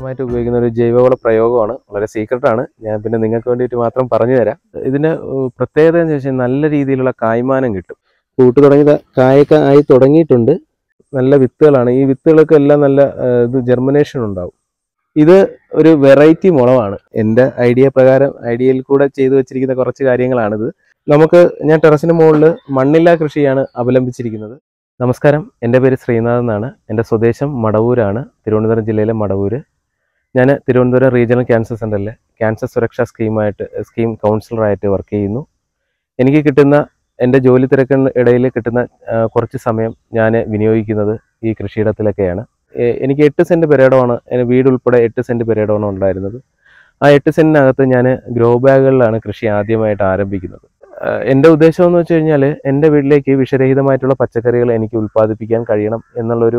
പ്രധാനമായിട്ട് ഉപയോഗിക്കുന്ന ഒരു ജൈവവള പ്രയോഗമാണ്. വളരെ സീക്രട്ടാണ്. ഞാൻ പിന്നെ നിങ്ങൾക്ക് വേണ്ടിയിട്ട് മാത്രം പറഞ്ഞു തരാം. ഇതിൻ്റെ പ്രത്യേകത എന്ന് വെച്ചാൽ നല്ല രീതിയിലുള്ള കായ്മാനം കിട്ടും. പൂട്ട് തുടങ്ങിയ കായൊക്കെ ആയി തുടങ്ങിയിട്ടുണ്ട്. നല്ല വിത്തുകളാണ്. ഈ വിത്തുകളൊക്കെ എല്ലാം നല്ല ജെർമിനേഷൻ ഉണ്ടാവും. ഇത് ഒരു വെറൈറ്റി മുളവാണ്. എൻ്റെ ഐഡിയ പ്രകാരം ഐഡിയയിൽ കൂടെ ചെയ്തു വെച്ചിരിക്കുന്ന കുറച്ച് കാര്യങ്ങളാണിത്. ഞാൻ ടെറസിന് മുകളിൽ മണ്ണില്ലാ കൃഷിയാണ് അവലംബിച്ചിരിക്കുന്നത്. നമസ്കാരം, എൻ്റെ പേര് ശ്രീനാഥ് എന്നാണ്. എൻ്റെ സ്വദേശം മടവൂരാണ്, തിരുവനന്തപുരം ജില്ലയിലെ മടവൂര്. ഞാൻ തിരുവനന്തപുരം റീജിയണൽ ക്യാൻസർ സെൻ്ററിലെ ക്യാൻസർ സുരക്ഷാ സ്കീം കൗൺസിലറായിട്ട് വർക്ക് ചെയ്യുന്നു. എനിക്ക് കിട്ടുന്ന എൻ്റെ ജോലി തിരക്കിന് ഇടയിൽ കിട്ടുന്ന കുറച്ച് സമയം ഞാൻ വിനിയോഗിക്കുന്നത് ഈ കൃഷിയിടത്തിലൊക്കെയാണ്. എനിക്ക് 8 സെൻറ്റ് പെരയിടമാണ്, വീട് ഉൾപ്പെടെ 8 സെൻറ്റ് പെരയിടമാണ് ഉണ്ടായിരുന്നത്. ആ 8 സെൻറ്റിനകത്ത് ഞാൻ ഗ്രോ ബാഗുകളിലാണ് കൃഷി ആദ്യമായിട്ട് ആരംഭിക്കുന്നത്. എൻ്റെ ഉദ്ദേശം എന്ന് വെച്ച് കഴിഞ്ഞാൽ എൻ്റെ വീട്ടിലേക്ക് വിഷരഹിതമായിട്ടുള്ള പച്ചക്കറികൾ എനിക്ക് ഉൽപ്പാദിപ്പിക്കാൻ കഴിയണം എന്നുള്ളൊരു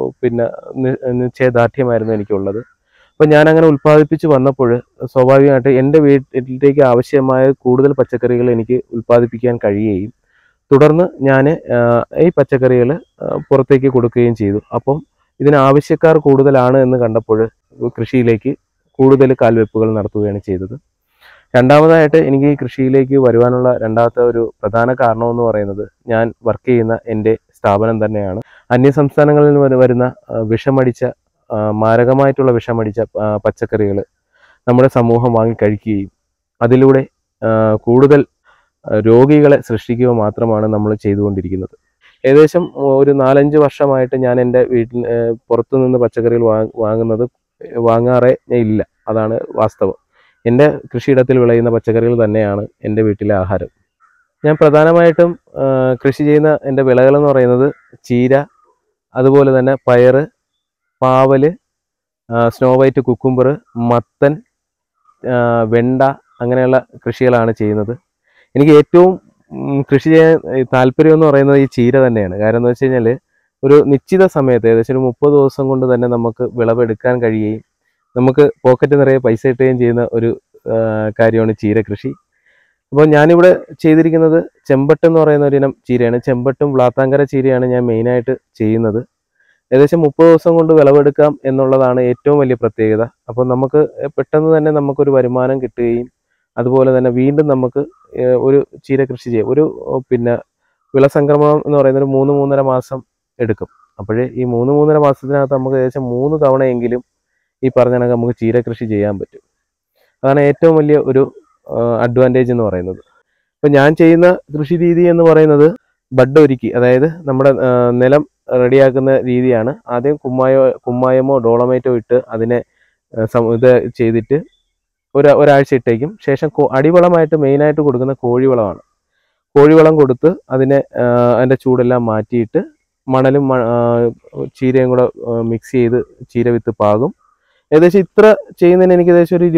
നിശ്ചയദാർഢ്യമായിരുന്നു എനിക്കുള്ളത്. അപ്പോൾ ഞാനങ്ങനെ ഉൽപ്പാദിപ്പിച്ച് വന്നപ്പോൾ സ്വാഭാവികമായിട്ട് എൻ്റെ വീട്ടിലേക്ക് ആവശ്യമായ കൂടുതൽ പച്ചക്കറികൾ എനിക്ക് ഉൽപ്പാദിപ്പിക്കാൻ കഴിയുകയും തുടർന്ന് ഞാൻ ഈ പച്ചക്കറികൾ പുറത്തേക്ക് കൊടുക്കുകയും ചെയ്തു. അപ്പം ഇതിന് ആവശ്യക്കാർ കൂടുതലാണ് എന്ന് കണ്ടപ്പോൾ കൃഷിയിലേക്ക് കൂടുതൽ കാൽവെപ്പുകൾ നടത്തുകയാണ് ചെയ്തത്. രണ്ടാമതായിട്ട് എനിക്ക് ഈ കൃഷിയിലേക്ക് വരുവാനുള്ള രണ്ടാമത്തെ ഒരു പ്രധാന കാരണമെന്ന് പറയുന്നത് ഞാൻ വർക്ക് ചെയ്യുന്ന എൻ്റെ സ്ഥാപനം തന്നെയാണ്. അന്യസംസ്ഥാനങ്ങളിൽ നിന്ന് വരുന്ന മാരകമായിട്ടുള്ള വിഷമടിച്ച പച്ചക്കറികൾ നമ്മുടെ സമൂഹം വാങ്ങി കഴിക്കുകയും അതിലൂടെ കൂടുതൽ രോഗികളെ സൃഷ്ടിക്കുക മാത്രമാണ് നമ്മൾ ചെയ്തുകൊണ്ടിരിക്കുന്നത്. ഏകദേശം ഒരു 4-5 വർഷമായിട്ട് ഞാൻ എൻ്റെ വീട്ടിൽ പുറത്തുനിന്ന് പച്ചക്കറികൾ വാങ്ങാറേ ഇല്ല. അതാണ് വാസ്തവം. എൻ്റെ കൃഷിയിടത്തിൽ വിളയുന്ന പച്ചക്കറികൾ തന്നെയാണ് എൻ്റെ വീട്ടിലെ ആഹാരം. ഞാൻ പ്രധാനമായിട്ടും കൃഷി ചെയ്യുന്ന എൻ്റെ വിളകളെന്ന് പറയുന്നത് ചീര, അതുപോലെ തന്നെ പയറ്, പാവല്, സ്നോ വൈറ്റ് കുക്കുംബർ, മത്തൻ, വെണ്ട, അങ്ങനെയുള്ള കൃഷികളാണ് ചെയ്യുന്നത്. എനിക്ക് ഏറ്റവും കൃഷി ചെയ്യാൻ താല്പര്യം എന്ന് പറയുന്നത് ഈ ചീര തന്നെയാണ്. കാരണം എന്ന് വെച്ച് കഴിഞ്ഞാൽ ഒരു നിശ്ചിത സമയത്ത് ഏകദേശം ഒരു 30 ദിവസം കൊണ്ട് തന്നെ നമുക്ക് വിളവെടുക്കാൻ കഴിയുകയും നമുക്ക് പോക്കറ്റ് നിറയെ പൈസ കിട്ടുകയും ചെയ്യുന്ന ഒരു കാര്യമാണ് ചീര കൃഷി. അപ്പോൾ ഞാനിവിടെ ചെയ്തിരിക്കുന്നത് ചെമ്പട്ട് എന്ന് പറയുന്ന ഒരിനം ചീരയാണ്. ചെമ്പട്ടും വ്ളാത്താങ്കര ചീരയാണ് ഞാൻ മെയിനായിട്ട് ചെയ്യുന്നത്. ഏകദേശം 30 ദിവസം കൊണ്ട് വിളവെടുക്കാം എന്നുള്ളതാണ് ഏറ്റവും വലിയ പ്രത്യേകത. അപ്പോൾ നമുക്ക് പെട്ടെന്ന് തന്നെ നമുക്കൊരു വരുമാനം കിട്ടുകയും അതുപോലെ തന്നെ വീണ്ടും നമുക്ക് ഒരു ചീര കൃഷി ചെയ്യാം. ഒരു വിളസംക്രമണം എന്ന് പറയുന്നത് ഒരു 3-3.5 മാസം എടുക്കും. അപ്പോഴേ ഈ 3-3.5 മാസത്തിനകത്ത് നമുക്ക് ഏകദേശം 3 തവണയെങ്കിലും ഈ പറഞ്ഞ കണക്ക് നമുക്ക് ചീര കൃഷി ചെയ്യാൻ പറ്റും. അതാണ് ഏറ്റവും വലിയ ഒരു അഡ്വാൻറ്റേജ് എന്ന് പറയുന്നത്. ഇപ്പം ഞാൻ ചെയ്യുന്ന കൃഷി രീതി എന്ന് പറയുന്നത് ബഡ് ഒരുക്കി, അതായത് നമ്മുടെ നിലം റെഡിയാക്കുന്ന രീതിയാണ്. ആദ്യം കുമ്മായമോ ഡോളമൈറ്റോ ഇട്ട് അതിനെ ഇത് ചെയ്തിട്ട് ഒരാഴ്ച ഇട്ടേക്കും. ശേഷം അടിവളമായിട്ട് മെയിനായിട്ട് കൊടുക്കുന്ന കോഴിവളമാണ്. കോഴിവളം കൊടുത്ത് അതിൻ്റെ ചൂടെല്ലാം മാറ്റിയിട്ട് മണലും ചീരയും കൂടെ മിക്സ് ചെയ്ത് ചീരവിത്ത് പാകും. ഏകദേശം ഇത്ര ചെയ്യുന്നതിന് എനിക്ക് ഏകദേശം ഒരു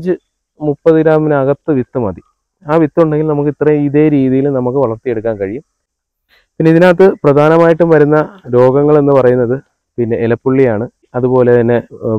25-30 ഗ്രാമിനകത്ത് വിത്ത് മതി. ആ വിത്ത് ഉണ്ടെങ്കിൽ നമുക്ക് ഇതേ രീതിയിൽ നമുക്ക് വളർത്തിയെടുക്കാൻ കഴിയും. പിന്നെ ഇതിനകത്ത് പ്രധാനമായിട്ടും വരുന്ന രോഗങ്ങൾ എന്ന് പറയുന്നത് ഇലപ്പുള്ളിയാണ്. അതുപോലെ തന്നെ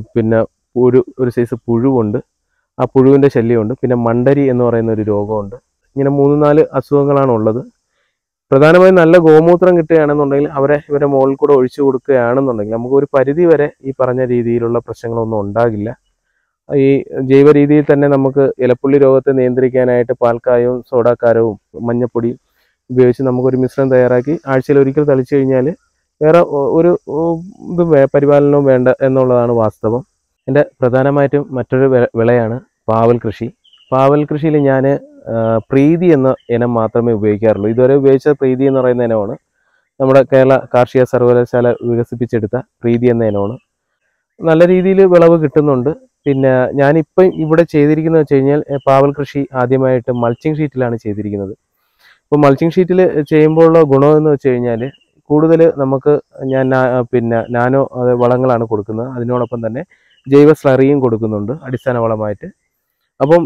ഒരു സൈസ് പുഴുവുണ്ട്, ആ പുഴുവിൻ്റെ ശല്യമുണ്ട്. പിന്നെ മണ്ടരി എന്ന് പറയുന്ന ഒരു രോഗമുണ്ട്. ഇങ്ങനെ 3-4 അസുഖങ്ങളാണ് ഉള്ളത്. പ്രധാനമായും നല്ല ഗോമൂത്രം കിട്ടുകയാണെന്നുണ്ടെങ്കിൽ ഇവരെ മുകളിൽ കൂടെ ഒഴിച്ചു കൊടുക്കുകയാണെന്നുണ്ടെങ്കിൽ നമുക്ക് ഒരു പരിധി വരെ ഈ പറഞ്ഞ രീതിയിലുള്ള പ്രശ്നങ്ങളൊന്നും ഉണ്ടാകില്ല. ഈ ജൈവ രീതിയിൽ തന്നെ നമുക്ക് ഇലപ്പുള്ളി രോഗത്തെ നിയന്ത്രിക്കാനായിട്ട് പാൽക്കായവും സോഡാക്കാരവും മഞ്ഞപ്പൊടിയും ഉപയോഗിച്ച് നമുക്കൊരു മിശ്രം തയ്യാറാക്കി ആഴ്ചയിൽ ഒരിക്കൽ തളിച്ചു കഴിഞ്ഞാൽ വേറെ ഒരു പരിപാലനവും വേണ്ട എന്നുള്ളതാണ് വാസ്തവം. എൻ്റെ പ്രധാനമായിട്ടും മറ്റൊരു വിളയാണ് പാവൽ കൃഷി. പാവൽ കൃഷിയിൽ ഞാൻ പ്രീതി എന്ന ഇനം മാത്രമേ ഉപയോഗിക്കാറുള്ളൂ. ഇതുവരെ ഉപയോഗിച്ച പ്രീതി എന്ന് പറയുന്ന ഇനമാണ് നമ്മുടെ കേരള കാർഷിക സർവകലാശാല വികസിപ്പിച്ചെടുത്ത പ്രീതി എന്ന ഇനമാണ്. നല്ല രീതിയിൽ വിളവ് കിട്ടുന്നുണ്ട്. പിന്നെ ഞാനിപ്പം ഇവിടെ ചെയ്തിരിക്കുന്നത് വെച്ച് കഴിഞ്ഞാൽ പാവൽ കൃഷി ആദ്യമായിട്ട് മൾച്ചിങ് ഷീറ്റിലാണ് ചെയ്തിരിക്കുന്നത്. ഇപ്പോൾ മൾച്ചിങ് ഷീറ്റിൽ ചെയ്യുമ്പോഴുള്ള ഗുണമെന്ന് വെച്ച് കഴിഞ്ഞാൽ കൂടുതൽ നമുക്ക് നാനോ വളങ്ങളാണ് കൊടുക്കുന്നത്. അതിനോടൊപ്പം തന്നെ ജൈവ സ്ലറിയും കൊടുക്കുന്നുണ്ട് അടിസ്ഥാന വളമായിട്ട്. അപ്പം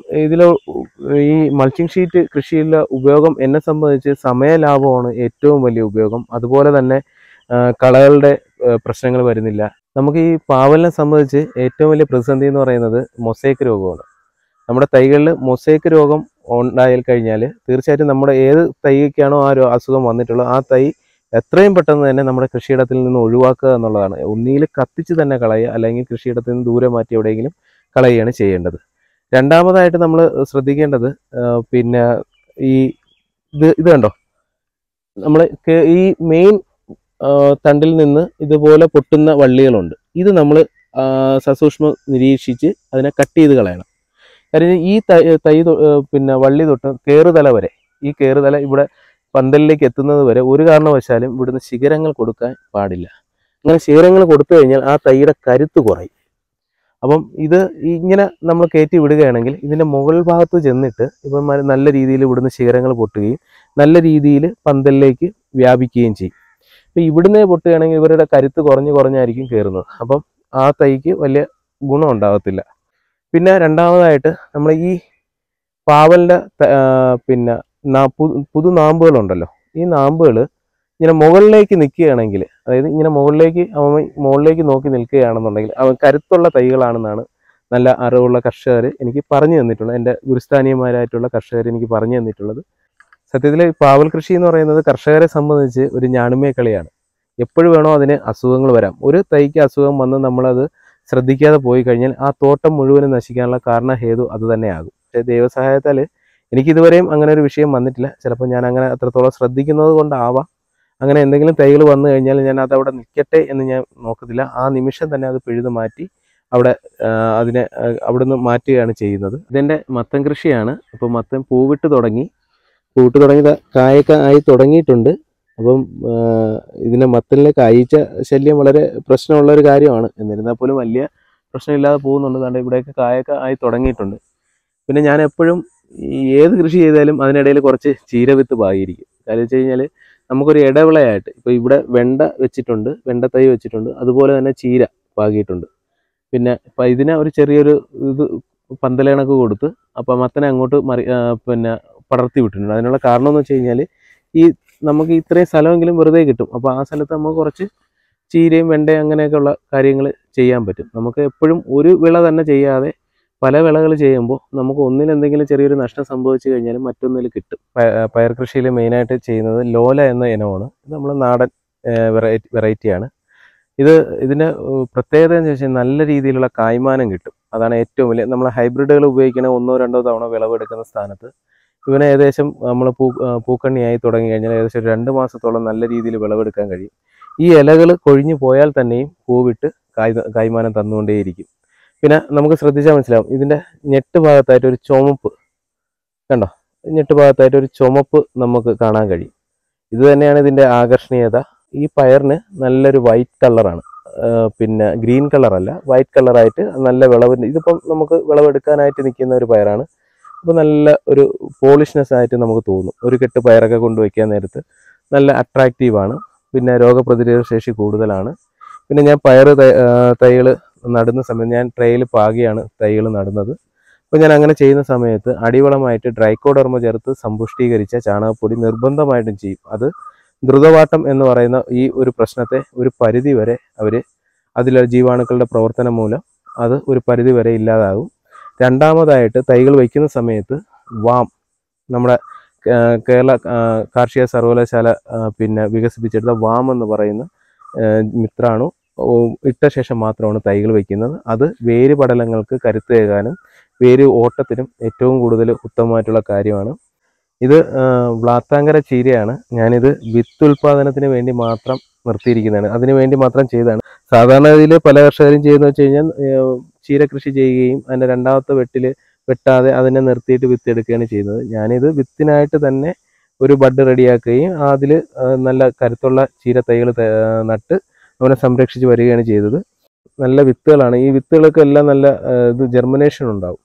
ഈ മൾച്ചിങ് ഷീറ്റ് കൃഷിയിലെ ഉപയോഗം എന്നെ സംബന്ധിച്ച് സമയ ലാഭമാണ് ഏറ്റവും വലിയ ഉപയോഗം. അതുപോലെ തന്നെ കളകളുടെ പ്രശ്നങ്ങൾ വരുന്നില്ല. നമുക്ക് ഈ പാവലിനെ സംബന്ധിച്ച് ഏറ്റവും വലിയ പ്രതിസന്ധി എന്ന് പറയുന്നത് മൊസൈക്ക് രോഗമാണ്. നമ്മുടെ തൈകളിൽ മൊസൈക്ക് രോഗം ഉണ്ടായി കഴിഞ്ഞാൽ തീർച്ചയായിട്ടും നമ്മുടെ ഏത് തൈക്കാണോ ആ അസുഖം വന്നിട്ടുള്ളത് ആ തൈ എത്രയും പെട്ടെന്ന് തന്നെ നമ്മുടെ കൃഷിയിടത്തിൽ നിന്ന് ഒഴിവാക്കുക എന്നുള്ളതാണ്. ഒന്നുകിൽ കത്തിച്ച് തന്നെ കളയുക, അല്ലെങ്കിൽ കൃഷിയിടത്തിൽ നിന്ന് ദൂരെ മാറ്റി എവിടെയെങ്കിലും കളയുകയാണ് ചെയ്യേണ്ടത്. രണ്ടാമതായിട്ട് നമ്മൾ ശ്രദ്ധിക്കേണ്ടത് പിന്നെ ഈ ഇത് കണ്ടോ, നമ്മൾ ഈ മെയിൻ തണ്ടിൽ നിന്ന് ഇതുപോലെ പൊട്ടുന്ന വള്ളികളുണ്ട്. ഇത് നമ്മൾ സസൂക്ഷ്മം നിരീക്ഷിച്ച് അതിനെ കട്ട് ചെയ്ത് കളയണം. കാര്യം ഈ തൈ പിന്നെ വള്ളി തൊട്ട് കേറുതല വരെ, ഈ കേറുതല ഇവിടെ പന്തലിലേക്ക് എത്തുന്നത് വരെ ഒരു കാരണവശാലും ഇവിടുന്ന് ശിഖരങ്ങൾ കൊടുക്കാൻ പാടില്ല. അങ്ങനെ ശിഖരങ്ങൾ കൊടുത്തു കഴിഞ്ഞാൽ ആ തൈയുടെ കരുത്ത് കുറയും. അപ്പം ഇത് ഇങ്ങനെ നമ്മൾ കയറ്റി വിടുകയാണെങ്കിൽ ഇതിൻ്റെ മുകൾ ഭാഗത്ത് ചെന്നിട്ട് ഇപ്പം നല്ല രീതിയിൽ ഇവിടുന്ന് ശിഖരങ്ങൾ പൊട്ടുകയും നല്ല രീതിയിൽ പന്തലിലേക്ക് വ്യാപിക്കുകയും ചെയ്യും. അപ്പം ഇവിടുന്ന് പൊട്ടുകയാണെങ്കിൽ ഇവരുടെ കരുത്ത് കുറഞ്ഞായിരിക്കും കയറുന്നത്. അപ്പം ആ തൈക്ക് വലിയ ഗുണം ഉണ്ടാകത്തില്ല. പിന്നെ രണ്ടാമതായിട്ട് നമ്മൾ ഈ പാവലിൻ്റെ പിന്നെ പുതു നാമ്പുകളുണ്ടല്ലോ, ഈ നാമ്പുകൾ ഇങ്ങനെ മുകളിലേക്ക് നിൽക്കുകയാണെങ്കിൽ, അതായത് ഇങ്ങനെ മുകളിലേക്ക് നോക്കി നിൽക്കുകയാണെന്നുണ്ടെങ്കിൽ അവൻ കരുത്തുള്ള തൈകളാണെന്നാണ് നല്ല അറിവുള്ള കർഷകർ എനിക്ക് പറഞ്ഞു തന്നിട്ടുള്ളത്. എൻ്റെ ഗുരുസ്ഥാനീയന്മാരായിട്ടുള്ള കർഷകർ എനിക്ക് പറഞ്ഞു തന്നിട്ടുള്ളത്. സത്യത്തിൽ പാവൽ കൃഷി എന്ന് പറയുന്നത് കർഷകരെ സംബന്ധിച്ച് ഒരു ഞാണുമേ കളിയാണ്. എപ്പോഴും വേണോ അതിന് അസുഖങ്ങൾ വരാം. ഒരു തൈക്ക് അസുഖം വന്ന് നമ്മളത് ശ്രദ്ധിക്കാതെ പോയി കഴിഞ്ഞാൽ ആ തോട്ടം മുഴുവനും നശിക്കാനുള്ള കാരണഹേതു അത് തന്നെയാകും. പക്ഷേ ദൈവസഹായത്താൽ എനിക്കിതുവരെയും അങ്ങനെ ഒരു വിഷയം വന്നിട്ടില്ല. ചിലപ്പോൾ ഞാൻ അങ്ങനെ അത്രത്തോളം ശ്രദ്ധിക്കുന്നത് കൊണ്ടാവാം. അങ്ങനെ എന്തെങ്കിലും തൈകൾ വന്നു കഴിഞ്ഞാൽ ഞാൻ അതവിടെ നിൽക്കട്ടെ എന്ന് ഞാൻ നോക്കത്തില്ല. ആ നിമിഷം തന്നെ അത് പിഴുത് മാറ്റി അതിനെ അവിടുന്ന് മാറ്റുകയാണ് ചെയ്യുന്നത്. ഇതെൻ്റെ മത്തൻ കൃഷിയാണ്. അപ്പോൾ മത്തൻ പൂവിട്ട് തുടങ്ങി കായൊക്കെ ആയി തുടങ്ങിയിട്ടുണ്ട്. അപ്പം ഇതിനെ മത്തനിലെ കായ്ച്ച ശല്യം വളരെ പ്രശ്നമുള്ള ഒരു കാര്യമാണ്. എന്നിരുന്നാൽ പോലും വലിയ പ്രശ്നമില്ലാതെ പോകുന്നുണ്ട്. അതുകൊണ്ട് ഇവിടെയൊക്കെ കായൊക്കെ ആയി തുടങ്ങിയിട്ടുണ്ട്. പിന്നെ ഞാൻ എപ്പോഴും ഏത് കൃഷി ചെയ്താലും അതിനിടയിൽ കുറച്ച് ചീരവിത്ത് പാകിയിരിക്കും. കാര്യം വെച്ച് കഴിഞ്ഞാൽ നമുക്കൊരു ഇടവിളയായിട്ട് ഇപ്പോൾ ഇവിടെ വെണ്ട തൈ വെച്ചിട്ടുണ്ട്, അതുപോലെ തന്നെ ചീര പാകിയിട്ടുണ്ട്. പിന്നെ ഇതിനെ ഒരു ചെറിയൊരു പന്തലണക്ക് കൊടുത്ത് അപ്പോൾ മത്തനെ അങ്ങോട്ട് പിന്നെ പടർത്തി വിട്ടിട്ടുണ്ട്. അതിനുള്ള കാരണം എന്ന് വെച്ച് കഴിഞ്ഞാൽ നമുക്ക് ഇത്രയും സ്ഥലമെങ്കിലും വെറുതെ കിട്ടും. അപ്പോൾ ആ സ്ഥലത്ത് നമുക്ക് കുറച്ച് ചീരയും വെണ്ടയും അങ്ങനെയൊക്കെയുള്ള കാര്യങ്ങൾ ചെയ്യാൻ പറ്റും. നമുക്ക് എപ്പോഴും ഒരു വിള തന്നെ ചെയ്യാതെ പല വിളകൾ ചെയ്യുമ്പോൾ നമുക്ക് ഒന്നിലെന്തെങ്കിലും ചെറിയൊരു നഷ്ടം സംഭവിച്ചു കഴിഞ്ഞാലും മറ്റൊന്നിൽ കിട്ടും. പയർ കൃഷിയിൽ മെയിനായിട്ട് ചെയ്യുന്നത് ലോല എന്ന ഇനമാണ്. ഇത് നമ്മൾ നാടൻ വെറൈറ്റിയാണ്. ഇതിൻ്റെ പ്രത്യേകത എന്ന് വെച്ചാൽ നല്ല രീതിയിലുള്ള കായ്മാനം കിട്ടും. അതാണ് ഏറ്റവും വലിയ. നമ്മൾ ഹൈബ്രിഡുകൾ ഉപയോഗിക്കണ 1-2 തവണ വിളവെടുക്കുന്ന സ്ഥാനത്ത് ഇവനെ ഏകദേശം നമ്മൾ പൂക്കണ്ണിയായി തുടങ്ങി കഴിഞ്ഞാൽ ഏകദേശം 2 മാസത്തോളം നല്ല രീതിയിൽ വിളവെടുക്കാൻ കഴിയും. ഈ ഇലകൾ കൊഴിഞ്ഞു പോയാൽ തന്നെയും പൂവിട്ട് കായ്മാനം തന്നുകൊണ്ടേയിരിക്കും. പിന്നെ നമുക്ക് ശ്രദ്ധിച്ചാൽ മനസ്സിലാവും, ഇതിൻ്റെ ഞെട്ട് ഭാഗത്തായിട്ട് ഒരു ചുമപ്പ് കണ്ടോ, ഞെട്ട് ഭാഗത്തായിട്ട് ഒരു ചുമപ്പ് നമുക്ക് കാണാൻ കഴിയും. ഇത് തന്നെയാണ് ഇതിൻ്റെ ആകർഷണീയത. ഈ പയറിന് നല്ലൊരു വൈറ്റ് കളറാണ്, പിന്നെ ഗ്രീൻ കളറല്ല, വൈറ്റ് കളറായിട്ട് നല്ല വിളവിൻ്റെ. ഇതിപ്പം നമുക്ക് വിളവെടുക്കാനായിട്ട് നിൽക്കുന്ന ഒരു പയറാണ്. അപ്പോൾ നല്ല ഒരു പോളിഷ്നെസ് ആയിട്ട് നമുക്ക് തോന്നും. ഒരു കെട്ട് പയറൊക്കെ കൊണ്ടുവയ്ക്കാൻ നേരത്ത് നല്ല അട്രാക്റ്റീവാണ്. പിന്നെ രോഗപ്രതിരോധ ശേഷി കൂടുതലാണ്. പിന്നെ ഞാൻ തൈകൾ നടുന്ന സമയത്ത് ഞാൻ ട്രേയിൽ പാകിയാണ് തൈകൾ നടുന്നത്. അപ്പോൾ ഞാൻ അങ്ങനെ ചെയ്യുന്ന സമയത്ത് അടിവളമായിട്ട് ഡ്രൈക്കോഡർമ ചേർത്ത് സമ്പുഷ്ടീകരിച്ച ചാണകപ്പൊടി നിർബന്ധമായിട്ടും ചെയ്യും. അത് ദ്രുതവാട്ടം എന്ന് പറയുന്ന ഈ ഒരു പ്രശ്നത്തെ ഒരു പരിധി വരെ അതിലെ ജീവാണുക്കളുടെ പ്രവർത്തനം മൂലം അത് ഒരു പരിധി വരെ ഇല്ലാതാകും. രണ്ടാമതായിട്ട് തൈകൾ വയ്ക്കുന്ന സമയത്ത് നമ്മുടെ കേരള കാർഷിക സർവകലാശാല പിന്നെ വികസിപ്പിച്ചെടുത്ത എന്ന് പറയുന്ന മിത്രാണു ഇട്ട ശേഷം മാത്രമാണ് തൈകൾ വയ്ക്കുന്നത്. അത് വേര് പടലങ്ങൾക്ക് കരുത്തേകാനും വേര് ഓട്ടത്തിനും ഏറ്റവും കൂടുതൽ ഉത്തമമായിട്ടുള്ള കാര്യമാണ്. ഇത് വ്ളാത്താങ്കര ചീരയാണ്. ഞാനിത് വിത്ത് ഉൽപാദനത്തിന് വേണ്ടി മാത്രം നിർത്തിയിരിക്കുന്നതാണ്, അതിനു വേണ്ടി മാത്രം ചെയ്തതാണ്. സാധാരണഗതിയിൽ പല കർഷകരും ചെയ്യുന്നത് വെച്ച് കഴിഞ്ഞാൽ ചീര കൃഷി ചെയ്യുകയും അതിൻ്റെ രണ്ടാമത്തെ വെട്ടാതെ അതിനെ നിർത്തിയിട്ട് വിത്ത് എടുക്കുകയാണ് ചെയ്യുന്നത്. ഞാനിത് വിത്തിനായിട്ട് തന്നെ ഒരു ബഡ് റെഡിയാക്കുകയും അതിൽ നല്ല കരുത്തുള്ള ചീര തൈകൾ നട്ട് അവനെ സംരക്ഷിച്ച് വരികയാണ് ചെയ്തത്. നല്ല വിത്തുകളാണ്. ഈ വിത്തുകളൊക്കെ എല്ലാം നല്ല ജെർമിനേഷൻ ഉണ്ടാവും.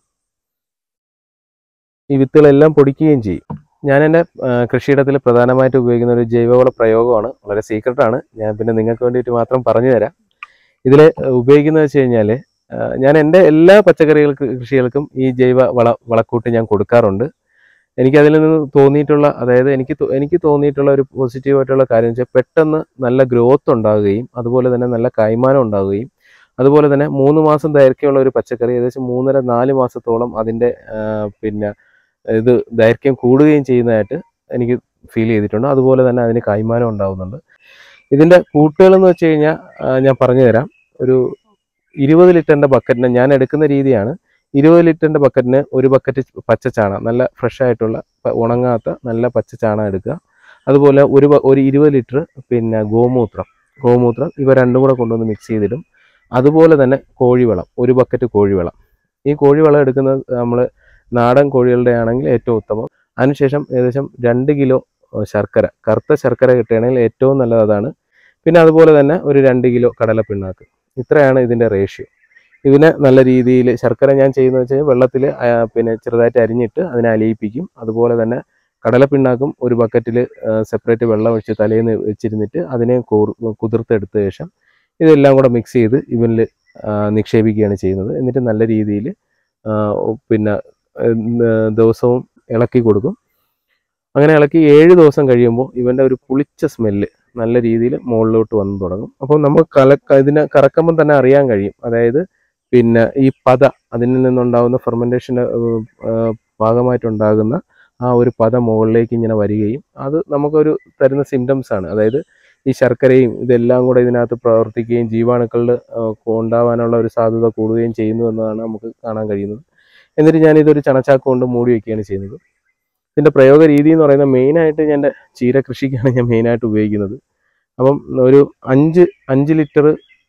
ഈ വിത്തുകളെല്ലാം പൊടിക്കുകയും ചെയ്യും. ഞാൻ എൻ്റെ കൃഷിയിടത്തിൽ പ്രധാനമായിട്ട് ഉപയോഗിക്കുന്ന ഒരു ജൈവവള പ്രയോഗമാണ്. വളരെ സീക്രട്ടാണ്, ഞാൻ പിന്നെ നിങ്ങൾക്ക് വേണ്ടിയിട്ട് മാത്രം പറഞ്ഞു തരാം. ഇതിൽ ഉപയോഗിക്കുന്നത് വെച്ച് കഴിഞ്ഞാൽ ഞാൻ എൻ്റെ എല്ലാ കൃഷികൾക്കും ഈ വളക്കൂട്ട് ഞാൻ കൊടുക്കാറുണ്ട്. എനിക്കതിൽ നിന്ന് തോന്നിയിട്ടുള്ള, അതായത് എനിക്ക് തോന്നിയിട്ടുള്ള ഒരു പോസിറ്റീവായിട്ടുള്ള കാര്യം വെച്ചാൽ പെട്ടെന്ന് നല്ല ഗ്രോത്ത് ഉണ്ടാകുകയും അതുപോലെ തന്നെ നല്ല കൈമാനം ഉണ്ടാകുകയും അതുപോലെ തന്നെ 3 മാസം ദൈർഘ്യമുള്ള ഒരു പച്ചക്കറി ഏകദേശം 3.5-4 മാസത്തോളം അതിൻ്റെ പിന്നെ ദൈർഘ്യം കൂടുകയും ചെയ്യുന്നതായിട്ട് എനിക്ക് ഫീൽ ചെയ്തിട്ടുണ്ട്. അതുപോലെ തന്നെ അതിന് കൈമാനം ഉണ്ടാകുന്നുണ്ട്. ഇതിൻ്റെ കൂട്ടുകളെന്ന് വെച്ച് കഴിഞ്ഞാൽ ഞാൻ പറഞ്ഞു തരാം. ഒരു 20 ലിറ്ററിൻ്റെ ബക്കറ്റിന് ഞാൻ എടുക്കുന്ന രീതിയാണ്. 20 ലിറ്ററിൻ്റെ ബക്കറ്റിന് ഒരു ബക്കറ്റ് പച്ച ചാണകം, നല്ല ഫ്രഷ് ആയിട്ടുള്ള ഉണങ്ങാത്ത നല്ല പച്ച ചാണകം എടുക്കുക. അതുപോലെ ഒരു 20 ലിറ്റർ പിന്നെ ഗോമൂത്രം ഇവ രണ്ടും കൂടെ കൊണ്ടുവന്ന് മിക്സ് ചെയ്തിടും. അതുപോലെ തന്നെ കോഴിവളം, ഒരു ബക്കറ്റ് കോഴിവളം. ഈ കോഴിവളം എടുക്കുന്നത് നമ്മൾ നാടൻ കോഴികളുടെ ആണെങ്കിൽ ഏറ്റവും ഉത്തമം. അതിനുശേഷം ഏകദേശം 2 കിലോ ശർക്കര, കറുത്ത ശർക്കര കിട്ടുകയാണെങ്കിൽ ഏറ്റവും നല്ലത് അതാണ്. പിന്നെ അതുപോലെ തന്നെ ഒരു 2 കിലോ കടലപ്പിണ്ണാക്ക്. ഇത്രയാണ് ഇതിൻ്റെ റേഷ്യോ. ഇതിനെ നല്ല രീതിയിൽ ശർക്കര ഞാൻ ചെയ്യുന്നത് വെച്ചാൽ വെള്ളത്തിൽ പിന്നെ ചെറുതായിട്ട് അരിഞ്ഞിട്ട് അതിനെ അലിയിപ്പിക്കും. അതുപോലെ തന്നെ കടലപ്പിണ്ണാക്കും ഒരു ബക്കറ്റിൽ സെപ്പറേറ്റ് വെള്ളം ഒഴിച്ച് തലേന്ന് വെച്ചിരുന്നിട്ട് അതിനെ കുതിർത്തെടുത്ത ശേഷം ഇതെല്ലാം കൂടെ മിക്സ് ചെയ്ത് ഇവനിൽ നിക്ഷേപിക്കുകയാണ് ചെയ്യുന്നത്. എന്നിട്ട് നല്ല രീതിയിൽ പിന്നെ ദിവസവും ഇളക്കി കൊടുക്കും. അങ്ങനെ ഇളക്കി 7 ദിവസം കഴിയുമ്പോൾ ഇവൻ്റെ ഒരു പുളിച്ച സ്മെല്ല് നല്ല രീതിയിൽ മുകളിലോട്ട് വന്നു തുടങ്ങും. അപ്പോൾ നമുക്ക് ഇതിനെ കറക്കുമ്പം തന്നെ അറിയാൻ കഴിയും. അതായത് പിന്നെ ഈ അതിൽ നിന്നുണ്ടാകുന്ന ഫെർമെൻറ്റേഷൻ്റെ ഭാഗമായിട്ടുണ്ടാകുന്ന ആ ഒരു മുകളിലേക്ക് ഇങ്ങനെ വരികയും അത് നമുക്കൊരു തരുന്ന സിംറ്റംസ് ആണ്. അതായത് ഈ ശർക്കരയും ഇതെല്ലാം കൂടെ ഇതിനകത്ത് പ്രവർത്തിക്കുകയും ജീവാണുക്കളിൽ ഉണ്ടാവാനുള്ള ഒരു സാധ്യത കൂടുകയും ചെയ്യുന്നു എന്നതാണ് നമുക്ക് കാണാൻ കഴിയുന്നത്. എന്നിട്ട് ഞാനിതൊരു ചണച്ചാക്ക് കൊണ്ട് മൂടി വയ്ക്കുകയാണ് ചെയ്യുന്നത്. ഇതിൻ്റെ പ്രയോഗ രീതി എന്ന് പറയുന്നത് മെയിനായിട്ട് ഞാൻ ചീര കൃഷിക്കാണ് ഞാൻ മെയിനായിട്ട് ഉപയോഗിക്കുന്നത്. അപ്പം ഒരു 5 ലിറ്റർ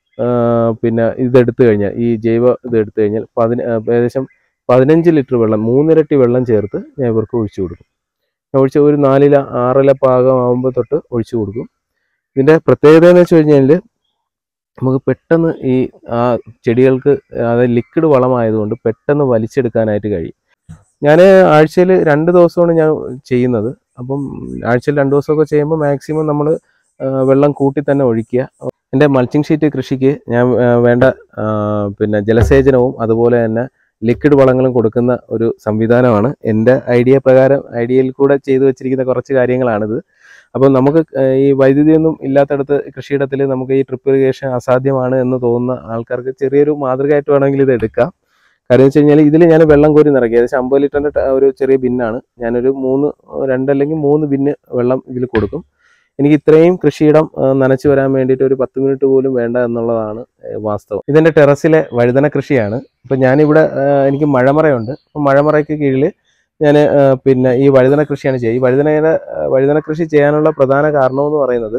പിന്നെ ഇതെടുത്തു കഴിഞ്ഞാൽ, ഈ ജൈവ ഇതെടുത്തു കഴിഞ്ഞാൽ ഏകദേശം 15 ലിറ്റർ വെള്ളം, 3 ഇരട്ടി വെള്ളം ചേർത്ത് ഞാൻ ഇവർക്ക് ഒഴിച്ചു കൊടുക്കും. ഒഴിച്ച് ഒരു 4 6 പാകമാകുമ്പോൾ തൊട്ട് ഒഴിച്ചു കൊടുക്കും. ഇതിൻ്റെ പ്രത്യേകത എന്ന് വെച്ച് കഴിഞ്ഞാൽ നമുക്ക് പെട്ടെന്ന് ഈ ചെടികൾക്ക് അതായത് ലിക്വിഡ് വളമായതുകൊണ്ട് പെട്ടെന്ന് വലിച്ചെടുക്കാനായിട്ട് കഴിയും. ഞാൻ ആഴ്ചയിൽ 2 ദിവസമാണ് ഞാൻ ചെയ്യുന്നത്. അപ്പം ആഴ്ചയിൽ 2 ദിവസമൊക്കെ ചെയ്യുമ്പോൾ മാക്സിമം നമ്മൾ വെള്ളം കൂട്ടി തന്നെ ഒഴിക്കുക. എൻ്റെ മൾച്ചിങ് ഷീറ്റ് കൃഷിക്ക് ഞാൻ വേണ്ട പിന്നെ ജലസേചനവും അതുപോലെ തന്നെ ലിക്വിഡ് വളങ്ങളും കൊടുക്കുന്ന ഒരു സംവിധാനമാണ്. എൻ്റെ ഐഡിയയിൽ കൂടെ ചെയ്തു വെച്ചിരിക്കുന്ന കുറച്ച് കാര്യങ്ങളാണിത്. അപ്പോൾ നമുക്ക് ഈ വൈദ്യുതിയൊന്നും ഇല്ലാത്തടത്ത് കൃഷിയിടത്തിൽ നമുക്ക് ഈ ട്രിപ്പ് ഇറിഗേഷൻ അസാധ്യമാണ് എന്ന് തോന്നുന്ന ആൾക്കാർക്ക് ചെറിയൊരു മാതൃകയായിട്ട് വേണമെങ്കിൽ ഇത് എടുക്കാം. കാര്യം വെച്ച് കഴിഞ്ഞാൽ ഇതിൽ ഞാൻ വെള്ളം കോരി നിറയ്ക്കുക. ഏകദേശം 50 ലിറ്ററിൻ്റെ ഒരു ചെറിയ ബിന്നാണ്. ഞാനൊരു 2 അല്ലെങ്കിൽ 3 ബിന്ന് വെള്ളം ഇതിൽ കൊടുക്കും. എനിക്ക് ഇത്രയും കൃഷിയിടം നനച്ചു വരാൻ വേണ്ടിയിട്ട് ഒരു 10 മിനിറ്റ് പോലും വേണ്ട എന്നുള്ളതാണ് വാസ്തവം. ഇതെൻ്റെ ടെറസിലെ വഴുതന കൃഷിയാണ്. ഇപ്പം ഞാനിവിടെ എനിക്ക് മഴമറയുണ്ട്. അപ്പം മഴമറയ്ക്ക് കീഴിൽ ഞാൻ പിന്നെ ഈ വഴുതന കൃഷിയാണ് ചെയ്യുക. ഈ വഴുതന കൃഷി ചെയ്യാനുള്ള പ്രധാന കാരണമെന്ന് പറയുന്നത്,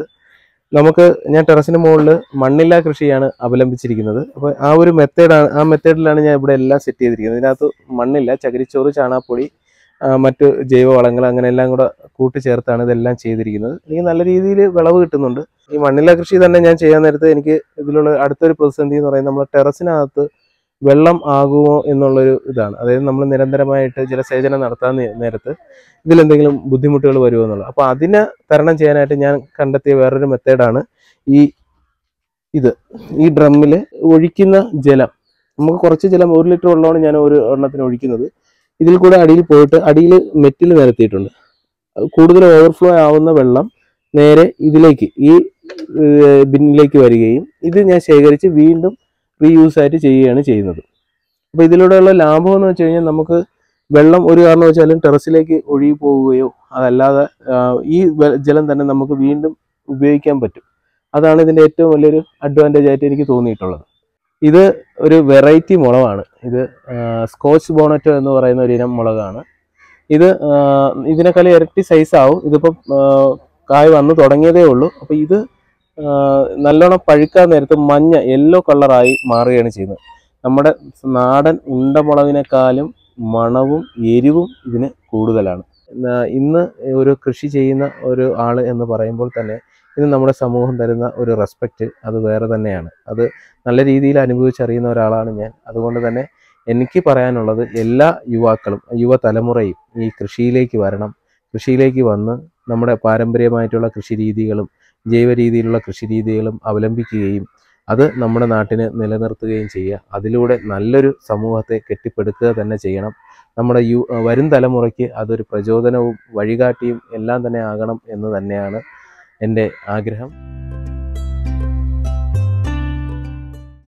ഞാൻ ടെറസിന് മുകളിൽ മണ്ണില്ലാ കൃഷിയാണ് അവലംബിച്ചിരിക്കുന്നത്. അപ്പോൾ ആ മെത്തേഡിലാണ് ഞാൻ ഇവിടെ എല്ലാം സെറ്റ് ചെയ്തിരിക്കുന്നത്. ഇതിനകത്ത് മണ്ണില്ല, ചകിരിച്ചോറ്, ചാണകപ്പൊടി, മറ്റ് ജൈവവളങ്ങൾ അങ്ങനെ എല്ലാം കൂടെ കൂട്ടിച്ചേർത്താണ് ഇതെല്ലാം ചെയ്തിരിക്കുന്നത്. എനിക്ക് നല്ല രീതിയിൽ വിളവ് കിട്ടുന്നുണ്ട്. ഈ മണ്ണില്ലാ കൃഷി തന്നെ ഞാൻ ചെയ്യാൻ നേരത്ത് എനിക്ക് ഇതിലുള്ള അടുത്തൊരു പ്രതിസന്ധി എന്ന് പറയുന്നത്, നമ്മൾ ടെറസിനകത്ത് വെള്ളം ആകുമോ എന്നുള്ളൊരു ഇതാണ്. അതായത് നമ്മൾ നിരന്തരമായിട്ട് ജലസേചനം നടത്താൻ നേരത്ത് ഇതിലെന്തെങ്കിലും ബുദ്ധിമുട്ടുകൾ വരുമോ എന്നുള്ളത്. അപ്പോൾ അതിനെ തരണം ചെയ്യാനായിട്ട് ഞാൻ കണ്ടെത്തിയ വേറൊരു മെത്തേഡാണ് ഈ ഡ്രമ്മിൽ ഒഴിക്കുന്ന ജലം. നമുക്ക് കുറച്ച് ജലം 1 ലിറ്റർ വെള്ളമാണ് ഞാൻ ഒരു എണ്ണത്തിന് ഒഴിക്കുന്നത്. ഇതിൽ കൂടെ അടിയിൽ പോയിട്ട് അടിയിൽ മെറ്റിൽ നിരത്തിയിട്ടുണ്ട്. കൂടുതൽ ഓവർഫ്ലോ ആവുന്ന വെള്ളം നേരെ ഇതിലേക്ക് ഈ ബിന്നിലേക്ക് വരികയും ഇത് ഞാൻ ശേഖരിച്ച് വീണ്ടും റീയൂസ് ആയിട്ട് ചെയ്യുകയാണ് ചെയ്യുന്നത്. അപ്പോൾ ഇതിലൂടെയുള്ള ലാഭം എന്ന് വെച്ച് കഴിഞ്ഞാൽ നമുക്ക് വെള്ളം ഒരു കാരണവശാലും ടെറസിലേക്ക് ഒഴുകി പോവുകയോ അതല്ലാതെ ഈ ജലം തന്നെ നമുക്ക് വീണ്ടും ഉപയോഗിക്കാൻ പറ്റും. അതാണ് ഇതിൻ്റെ ഏറ്റവും വലിയൊരു അഡ്വാൻറ്റേജ് ആയിട്ട് എനിക്ക് തോന്നിയിട്ടുള്ളത്. ഇത് ഒരു വെറൈറ്റി മുളകാണ്. ഇത് സ്കോച്ച് ബോണറ്റോ എന്ന് പറയുന്ന ഒരു ഇനം മുളകാണ്. ഇതിനേക്കാൾ ഇരട്ടി സൈസാവും. ഇതിപ്പം കായ് വന്ന് തുടങ്ങിയതേ ഉള്ളൂ. അപ്പോൾ ഇത് നല്ലോണം പഴുക്കാൻ നേരത്ത് യെല്ലോ കളറായി മാറുകയാണ് ചെയ്യുന്നത്. നമ്മുടെ നാടൻ ഉണ്ടമുളകിനേക്കാളും മണവും എരിവും ഇതിന് കൂടുതലാണ്. ഇന്ന് ഒരു കൃഷി ചെയ്യുന്ന ഒരു ആൾ എന്ന് പറയുമ്പോൾ തന്നെ ഇത് നമ്മുടെ സമൂഹം തരുന്ന ഒരു റെസ്പെക്റ്റ് അത് വേറെ തന്നെയാണ്. അത് നല്ല രീതിയിൽ അനുഭവിച്ചറിയുന്ന ഒരാളാണ് ഞാൻ. അതുകൊണ്ട് തന്നെ എനിക്ക് പറയാനുള്ളത്, എല്ലാ യുവതലമുറയും ഈ കൃഷിയിലേക്ക് വരണം. കൃഷിയിലേക്ക് വന്ന് നമ്മുടെ പാരമ്പര്യമായിട്ടുള്ള കൃഷി രീതികളും ജൈവ രീതിയിലുള്ള കൃഷി രീതികളും അവലംബിക്കുകയും അത് നമ്മുടെ നാട്ടിനെ നിലനിർത്തുകയും ചെയ്യുക. അതിലൂടെ നല്ലൊരു സമൂഹത്തെ കെട്ടിപ്പടുക്കുക തന്നെ ചെയ്യണം. നമ്മുടെ വരും തലമുറയ്ക്ക് അതൊരു പ്രചോദനവും വഴികാട്ടിയും എല്ലാം തന്നെ ആകണം എന്ന് തന്നെയാണ് എൻ്റെ ആഗ്രഹം.